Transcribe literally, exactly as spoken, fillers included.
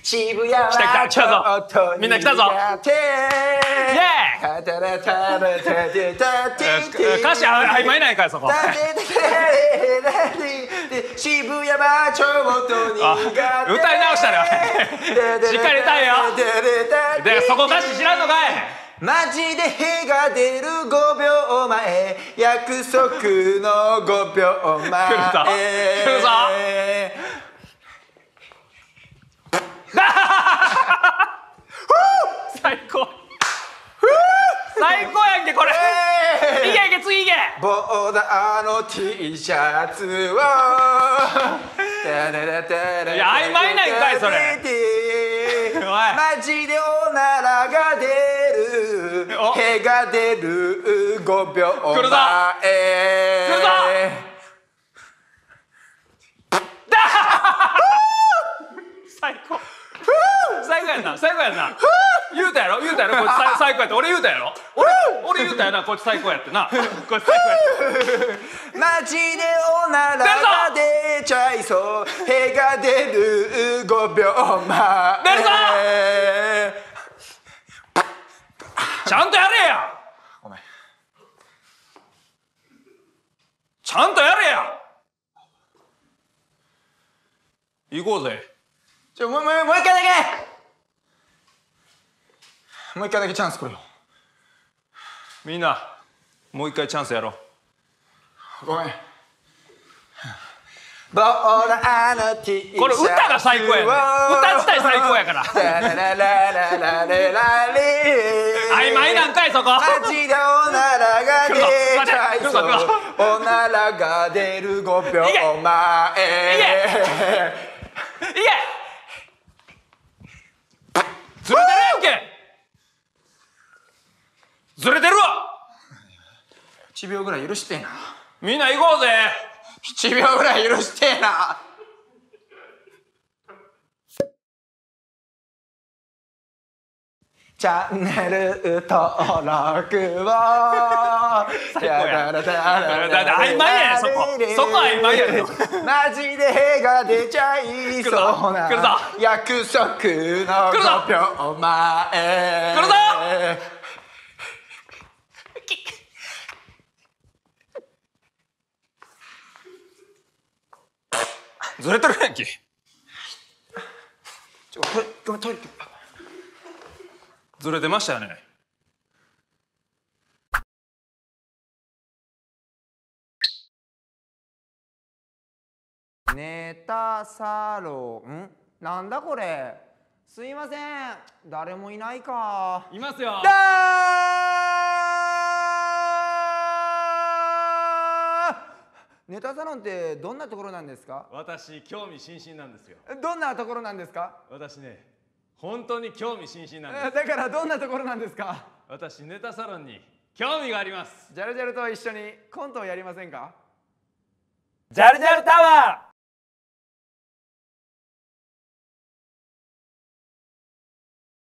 渋谷は来た来た来たぞみんな来たぞイエーイ歌詞曖昧ないかいそこ渋谷はちょっと苦手歌い直したねしっかり歌えよでそこ歌詞知らんのかいマジで屁が出るごびょうまえ約束のごびょうまえ来るぞ来るぞ最高最高やんけこれいけいけ次いけボーダーの T シャツをいや曖昧なんかいそれマジでおならが出る屁が出るごびょうまえ来るぞ来るぞ最高最高やんな最高やんな言うたやろ言うたやろこいつ最高やって俺言うたやろ俺俺言うたやなこいつ最高やってなこいつ最高やってマジでおならが出ちゃいそう屁が出るごびょうまえ出るぞちゃんとやれやごめんちゃんとやれや行こうぜちょもうもうもう一回だけもう一回だけチャンスくれよみんなもう一回チャンスやろうごめんボーダーの T シャツこれ歌が最高やね歌自体最高やから曖昧なんかいそこマジでおならが出ちゃいそうおならが出るごびょうまえいけずれてるやんけずれてるわいちびょうぐらい許してえなみんな行こうぜいちびょうぐらい許してえなチャンネル登録を最高やだって曖昧やねそこそこ曖昧やねマジで屁が出ちゃいそうな約束のごびょうまえ来るぞずれてるやんけちょごめんトイレずれてましたよねネタサロンなんだこれすいません誰もいないかいますよだーネタサロンってどんなところなんですか私興味津々なんですよどんなところなんですか私ね本当に興味津々なんですだからどんなところなんですか私ネタサロンに興味がありますジャルジャルと一緒にコントをやりませんかジャルジャルタワー